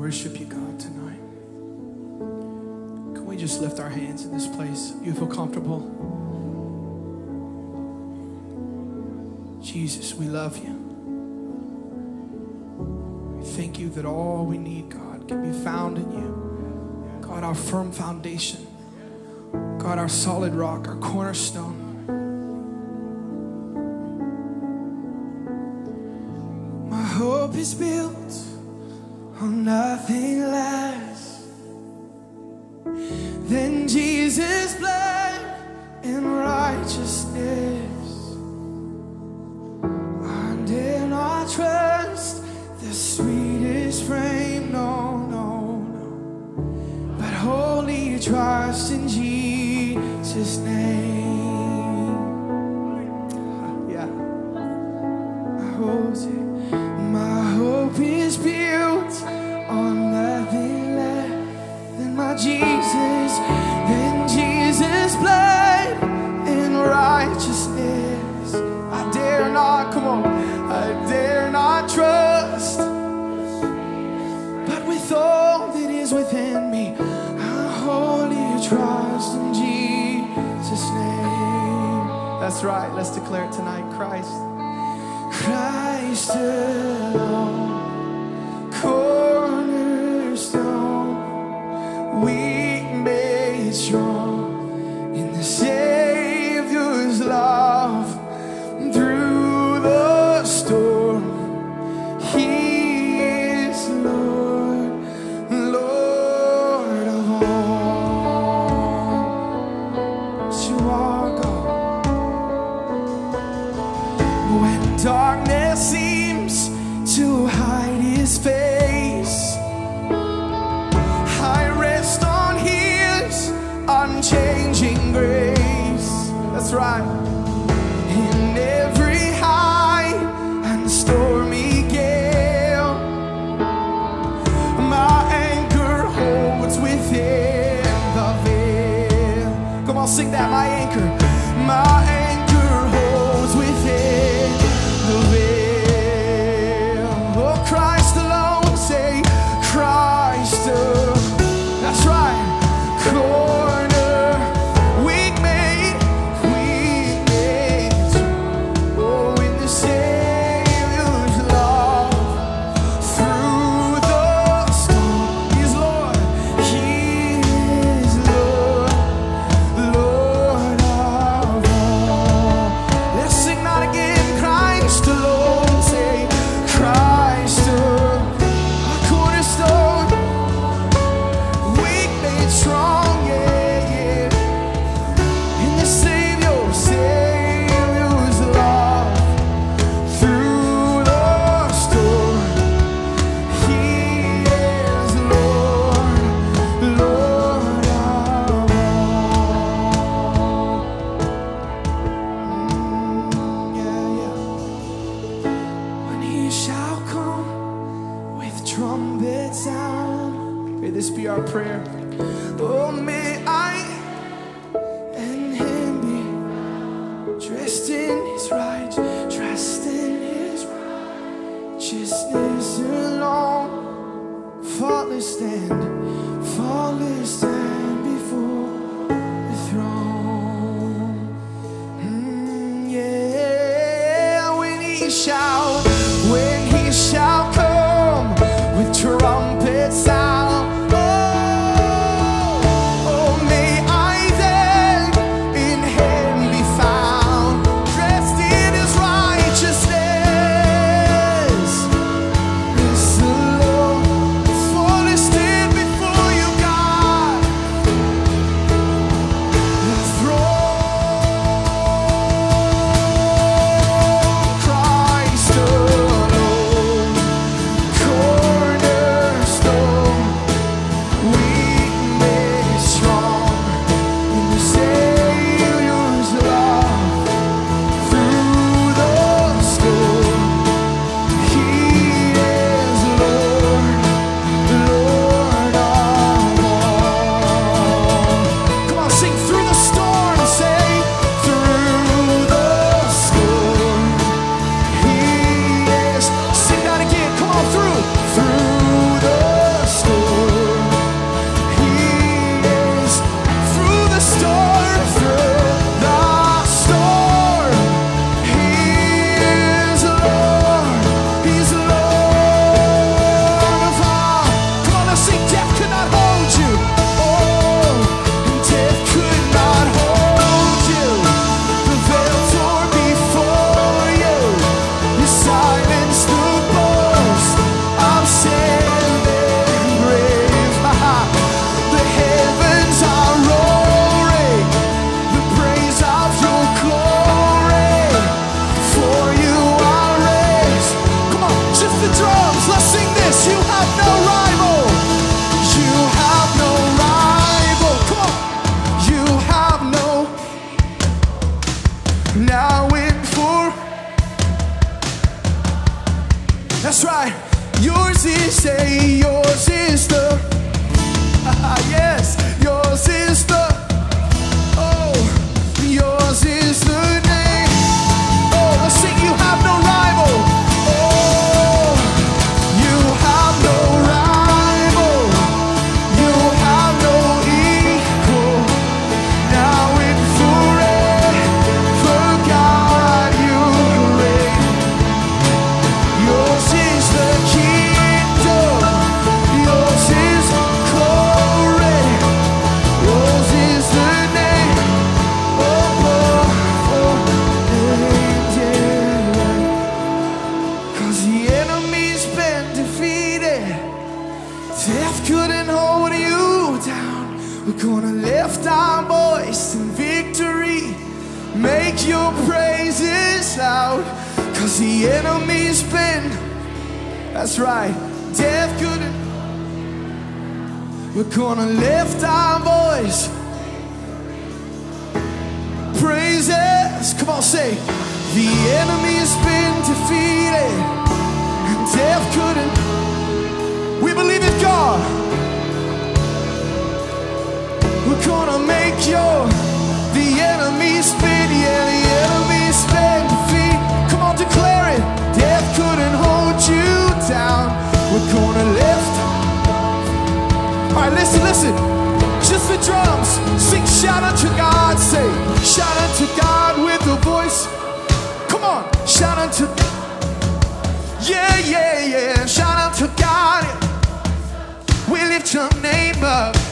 worship you, God, tonight. Can we just lift our hands in this place? You feel comfortable? Jesus, we love you. We thank you that all we need, God, can be found in you. God, our firm foundation. God, our solid rock, our cornerstone. My hope is built on nothing less than Jesus' blood and righteousness. I dare not trust the sweetest frame, no, no, no, but wholly trust in Jesus' name. Yeah, my hope is built on nothing less than my Jesus, than Jesus' blood and righteousness. I dare not, come on, I dare not trust, but with all that is within me, I wholly trust in Jesus' name. That's right, let's declare it tonight. Christ alone, cornerstone, weak made strong in the Savior's love. Through the storm, He is Lord, Lord of all. You are God. When darkness seems to hide His face, I rest on His unchanging grace. That's right. In every high and stormy gale, my anchor holds within the veil. Come on, sing that. My anchor holds within the veil. Oh, Christ alone, say Christ alone. That's right. Corner, weak made. Oh, in the Savior's love. Through the storm, He's Lord. He is Lord, Lord of all. Let's sing that again. Christ alone, say Christ alone. Our cornerstone, weak made strong, yeah, yeah. In the Savior's love. Through the storm, He is Lord, Lord of all. Yeah, yeah. When He shall come with trumpet sound. May this be our prayer. Oh, may I and Him be dressed in His righteousness, dressed in His righteousness alone. Faultless stand before the throne. Yeah, when He shall come with trumpet sound. Oh, may I then in Him be found, dressed in His righteousness. Yes, the Lord, fully stand before you, God. The throne, Christ alone. now and for. That's right. Yours is the yes, yours is the yours is the name. Oh, let's sing. You have no rival. Oh, you have no rival. You have no equal. Now and forever, God, you reign. Yours is the kingdom. Yours is glory. Yours is the name above all names. Yeah. 'Cause the enemy's been defeated. Death couldn't hold you down. We're gonna lift our voice in victory. Make your praises loud. 'Cause the enemy's been, that's right, death couldn't. We're gonna lift our voice. Praises, come on, say, the enemy's been defeated and death couldn't. We believe in God. We're gonna make the enemy's been, yeah, the enemy's been defeated. Come on, declare it. Death couldn't hold you down. We're gonna lift. All right, listen. Just the drums. Sing, shout unto God. Say, shout unto God with a voice. Come on, shout unto God. Yeah. Shout unto God. We lift your name up.